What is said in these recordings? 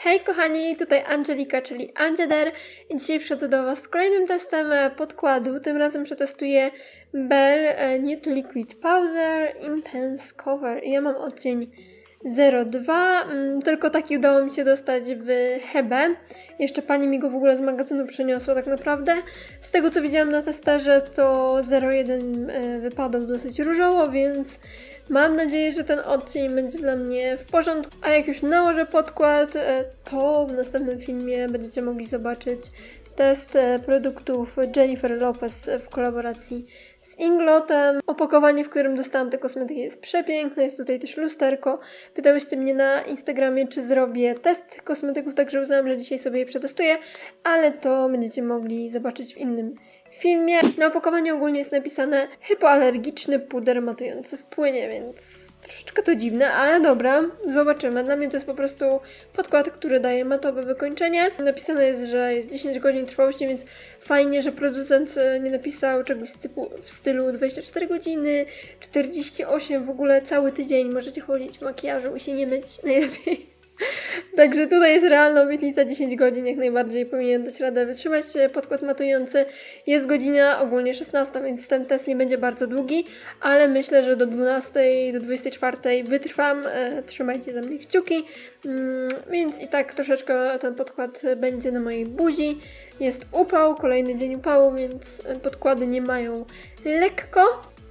Hej kochani, tutaj Angelika, czyli Angeder i dzisiaj przychodzę do Was z kolejnym testem podkładu. Tym razem przetestuję Belle Nude Liquid Powder Intense Cover. Ja mam odcień 02, tylko taki udało mi się dostać w Hebe. Jeszcze pani mi go w ogóle z magazynu przyniosła tak naprawdę. Z tego co widziałam na testerze, to 01 wypadał dosyć różowo, więc mam nadzieję, że ten odcień będzie dla mnie w porządku. A jak już nałożę podkład, to w następnym filmie będziecie mogli zobaczyć test produktów Jennifer Lopez w kolaboracji z Inglotem. Opakowanie, w którym dostałam te kosmetyki, jest przepiękne. Jest tutaj też lusterko. Pytałyście mnie na Instagramie, czy zrobię test kosmetyków, także uznałam, że dzisiaj sobie je przetestuję, ale to będziecie mogli zobaczyć w innym filmie. Na opakowaniu ogólnie jest napisane hypoalergiczny puder matujący w płynie, więc troszeczkę to dziwne, ale dobra, zobaczymy. Dla mnie to jest po prostu podkład, który daje matowe wykończenie. Napisane jest, że jest 10 godzin trwałości, więc fajnie, że producent nie napisał czegoś w stylu 24 godziny, 48, w ogóle cały tydzień możecie chodzić w makijażu i się nie myć najlepiej. Także tutaj jest realna obietnica 10 godzin, jak najbardziej powinien dać radę wytrzymać podkład matujący. Jest godzina ogólnie 16, więc ten test nie będzie bardzo długi, ale myślę, że do 12, do 24 wytrwam. Trzymajcie za mnie kciuki. Więc i tak troszeczkę ten podkład będzie na mojej buzi. Jest upał, kolejny dzień upału, więc podkłady nie mają lekko.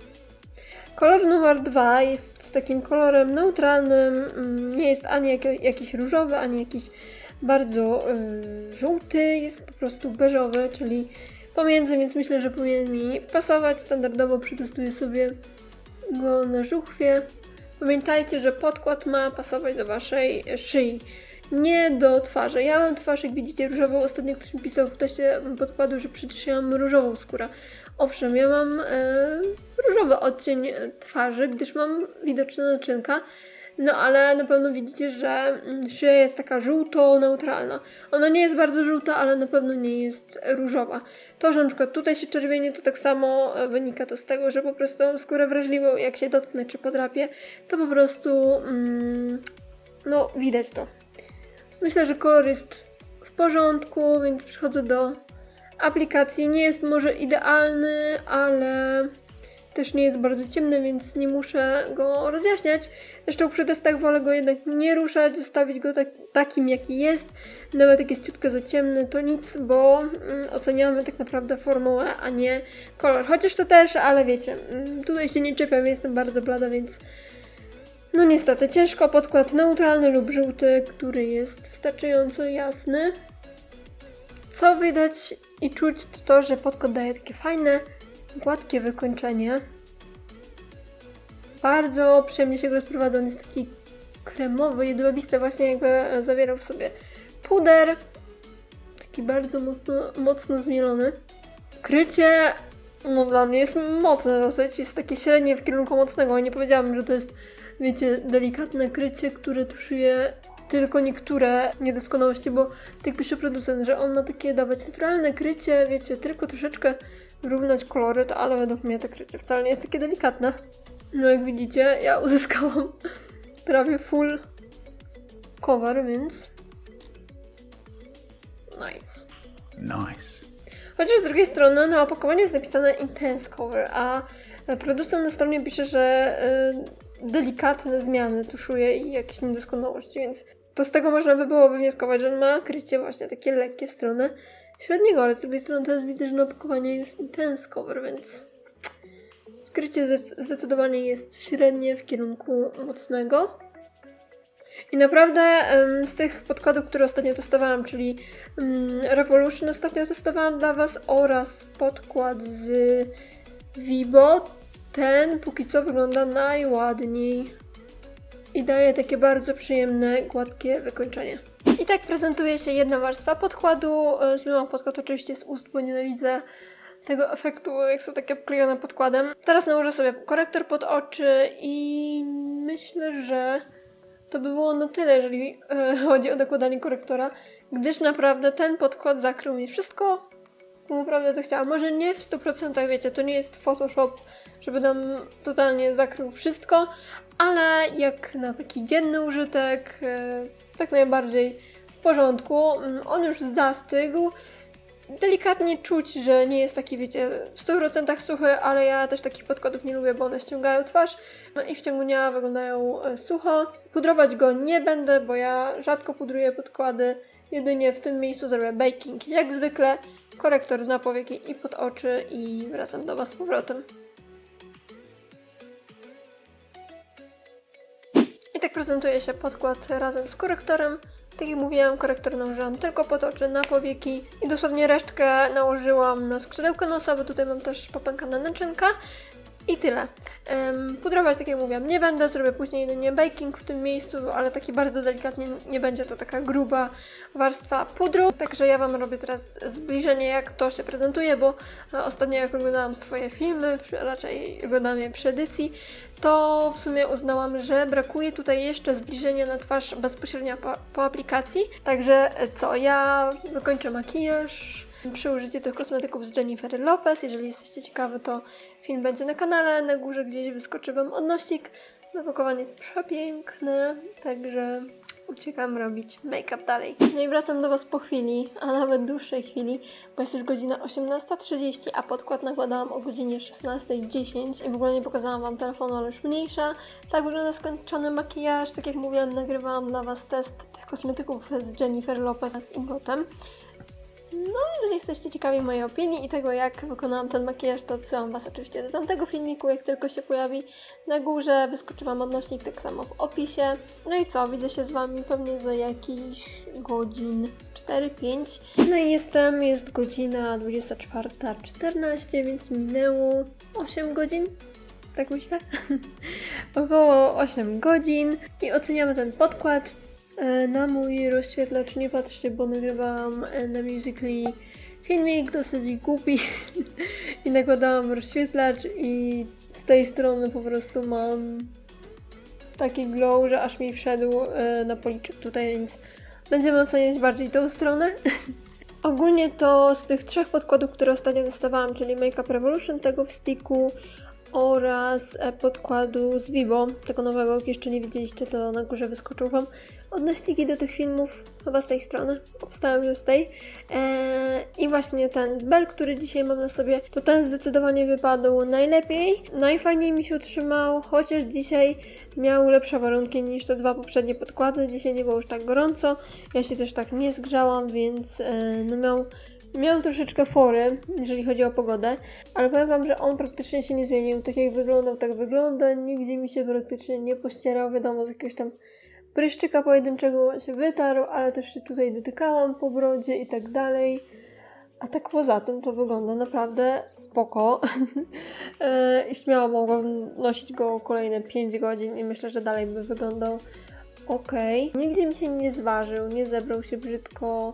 Kolor numer 2 jest takim kolorem neutralnym, nie jest ani jakiś różowy, ani jakiś bardzo żółty, jest po prostu beżowy, czyli pomiędzy, więc myślę, że powinien mi pasować. Standardowo przetestuję sobie go na żuchwie. Pamiętajcie, że podkład ma pasować do Waszej szyi, nie do twarzy. Ja mam twarz, jak widzicie, różową. Ostatnio ktoś mi pisał w teście podkładu, że przecież ja mam różową skórę. Owszem, ja mam różowy odcień twarzy, gdyż mam widoczne naczynka, no ale na pewno widzicie, że szyja jest taka żółto-neutralna. Ona nie jest bardzo żółta, ale na pewno nie jest różowa. To, że na przykład tutaj się czerwieni, to tak samo wynika to z tego, że po prostu mam skórę wrażliwą, jak się dotknę czy podrapię, to po prostu no widać to. Myślę, że kolor jest w porządku, więc przechodzę do aplikacji. Nie jest może idealny, ale też nie jest bardzo ciemny, więc nie muszę go rozjaśniać. Zresztą przy testach wolę go jednak nie ruszać, zostawić go takim jaki jest. Nawet jak jest ciutko za ciemny, to nic, bo oceniamy tak naprawdę formułę, a nie kolor. Chociaż to też, ale wiecie, tutaj się nie czepiam, jestem bardzo blada, więc no niestety ciężko. Podkład neutralny lub żółty, który jest wystarczająco jasny. Co widać i czuć, to że podkład daje takie fajne, gładkie wykończenie. Bardzo przyjemnie się go rozprowadza, on jest taki kremowy, jedwabisty, właśnie jakby zawierał w sobie puder. Taki bardzo mocno zmielony. Krycie, no dla mnie jest mocne dosyć, jest takie średnie w kierunku mocnego. Nie powiedziałabym, że to jest, wiecie, delikatne krycie, które tuszuje tylko niektóre niedoskonałości, bo tak pisze producent, że on ma takie dawać naturalne krycie, wiecie, tylko troszeczkę wyrównać koloryt, ale według mnie to krycie wcale nie jest takie delikatne. No jak widzicie, ja uzyskałam prawie full cover, więc nice. Chociaż z drugiej strony na opakowaniu jest napisane Intense Cover, a producent na stronie pisze, że delikatne zmiany tuszuje i jakieś niedoskonałości, więc to z tego można by było wywnioskować, że on ma krycie właśnie takie lekkie w stronę średniego, ale z drugiej strony teraz widzę, że na opakowaniu jest Intense Cover, więc krycie zdecydowanie jest średnie w kierunku mocnego. I naprawdę z tych podkładów, które ostatnio testowałam, czyli Revolution ostatnio testowałam dla Was oraz podkład z Vibo, ten póki co wygląda najładniej i daje takie bardzo przyjemne, gładkie wykończenie. I tak prezentuje się jedna warstwa podkładu. Zdjęłam podkład oczywiście z ust, bo nienawidzę tego efektu, jak są takie obklejone podkładem. Teraz nałożę sobie korektor pod oczy i myślę, że to by było na tyle, jeżeli chodzi o dokładanie korektora, gdyż naprawdę ten podkład zakrył mi wszystko. Naprawdę to chciałam. Może nie w 100%, wiecie, to nie jest Photoshop, żeby nam totalnie zakrył wszystko, ale jak na taki dzienny użytek, tak najbardziej porządku. On już zastygł. Delikatnie czuć, że nie jest taki, wiecie, w 100% suchy, ale ja też takich podkładów nie lubię, bo one ściągają twarz i w ciągu dnia wyglądają sucho. Pudrować go nie będę, bo ja rzadko pudruję podkłady. Jedynie w tym miejscu zrobię baking. Jak zwykle korektor na powieki i pod oczy i wracam do Was z powrotem. I tak prezentuje się podkład razem z korektorem. Tak jak mówiłam, korektor nałożyłam tylko pod oczy, na powieki i dosłownie resztkę nałożyłam na skrzydełka nosa, bo tutaj mam też popękane naczynka. I tyle. Pudrować, tak jak mówiłam, nie będę, zrobię później jedynie baking w tym miejscu, ale taki bardzo delikatnie, nie będzie to taka gruba warstwa pudru. Także ja Wam robię teraz zbliżenie, jak to się prezentuje, bo ostatnio jak oglądałam swoje filmy, raczej oglądałam je przy edycji, to w sumie uznałam, że brakuje tutaj jeszcze zbliżenia na twarz bezpośrednio po aplikacji. Także co, ja wykończę makijaż przy użyciu tych kosmetyków z Jennifer Lopez. Jeżeli jesteście ciekawi, to film będzie na kanale, na górze gdzieś wyskoczy Wam odnośnik. Wypakowanie jest przepiękne, także uciekam robić make-up dalej. No i wracam do Was po chwili, a nawet dłuższej chwili, bo jest już godzina 18:30, a podkład nakładałam o godzinie 16:10 i w ogóle nie pokazałam Wam telefonu, ale już mniejsza. Tak wygląda skończony makijaż. Tak jak mówiłam, nagrywałam dla Was test tych kosmetyków z Jennifer Lopez z Ingotem. No, jeżeli jesteście ciekawi mojej opinii i tego, jak wykonałam ten makijaż, to odsyłam Was oczywiście do tamtego filmiku, jak tylko się pojawi na górze. Wyskoczy Wam odnośnik tak samo w opisie. No i co, widzę się z Wami pewnie za jakiś godzin 4-5. No i jest godzina 24:14, więc minęło 8 godzin. Tak myślę? Około 8 godzin i oceniamy ten podkład. Na mój rozświetlacz nie patrzcie, bo nagrywałam na Musical.ly filmik dosyć głupi i nakładałam rozświetlacz i z tej strony po prostu mam taki glow, że aż mi wszedł na policzek tutaj, więc będziemy oceniać bardziej tą stronę. Ogólnie to z tych 3 podkładów, które ostatnio dostawałam, czyli Make Up Revolution, tego w sticku oraz podkładu z Vivo, tego nowego, jak jeszcze nie widzieliście, to na górze wyskoczą Wam odnośniki do tych filmów, chyba z tej strony, obstałem, że z tej. I właśnie ten z Bell, który dzisiaj mam na sobie, to ten zdecydowanie wypadł najlepiej. Najfajniej mi się utrzymał, chociaż dzisiaj miał lepsze warunki niż te 2 poprzednie podkłady. Dzisiaj nie było już tak gorąco, ja się też tak nie zgrzałam, więc no miał troszeczkę fory, jeżeli chodzi o pogodę, ale powiem Wam, że on praktycznie się nie zmienił. Tak jak wyglądał, tak wygląda. Nigdzie mi się praktycznie nie pościerał. Wiadomo, z jakiegoś tam pryszczyka pojedynczego się wytarł, ale też się tutaj dotykałam po brodzie i tak dalej. A tak poza tym to wygląda naprawdę spoko. I śmiało mogłam nosić go kolejne 5 godzin i myślę, że dalej by wyglądał ok. Nigdzie mi się nie zważył, nie zebrał się brzydko.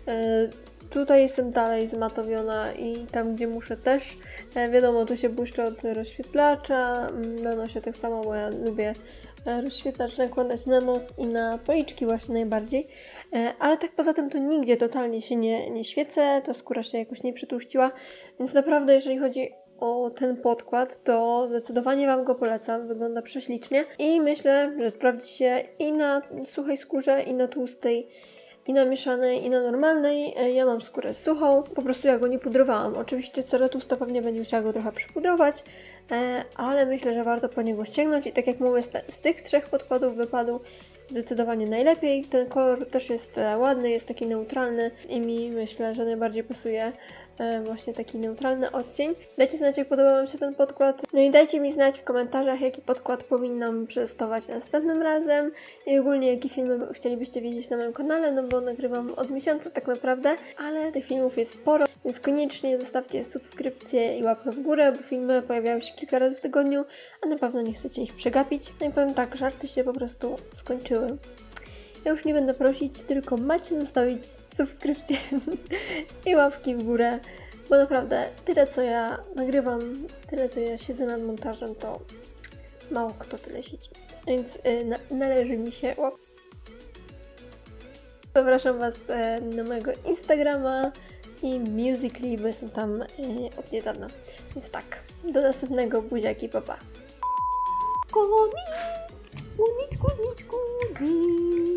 Tutaj jestem dalej zmatowiona i tam, gdzie muszę też. Wiadomo, tu się błyszczę od rozświetlacza. Na nosie tak samo, bo ja lubię rozświetlacz nakładać na nos i na policzki właśnie najbardziej. Ale tak poza tym to nigdzie totalnie się nie świecę, ta skóra się jakoś nie przytłuściła. Więc naprawdę, jeżeli chodzi o ten podkład, to zdecydowanie Wam go polecam. Wygląda prześlicznie i myślę, że sprawdzi się i na suchej skórze, i na tłustej, i na mieszanej, i na normalnej. Ja mam skórę suchą, po prostu ja go nie pudrowałam. Oczywiście cera tłusta pewnie będzie musiała go trochę przypudrować, ale myślę, że warto po niego sięgnąć i tak jak mówię, z tych 3 podkładów wypadł zdecydowanie najlepiej. Ten kolor też jest ładny, jest taki neutralny i mi myślę, że najbardziej pasuje właśnie taki neutralny odcień. Dajcie znać, jak podoba Wam się ten podkład. No i dajcie mi znać w komentarzach, jaki podkład powinnam przetestować następnym razem i ogólnie jakie filmy chcielibyście widzieć na moim kanale, no bo nagrywam od miesiąca tak naprawdę, ale tych filmów jest sporo, więc koniecznie zostawcie subskrypcję i łapkę w górę, bo filmy pojawiają się kilka razy w tygodniu, a na pewno nie chcecie ich przegapić. No i powiem tak, żarty się po prostu skończyły. Ja już nie będę prosić, tylko macie zostawić subskrypcję i łapki w górę, bo naprawdę tyle co ja nagrywam, tyle co ja siedzę nad montażem, to mało kto tyle siedzi, więc należy mi się łapka. Zapraszam Was na mojego Instagrama i Musical.ly, bo jestem tam od niedawna, więc tak, do następnego, buziaki, pa pa. Koni, koni, koni, koni.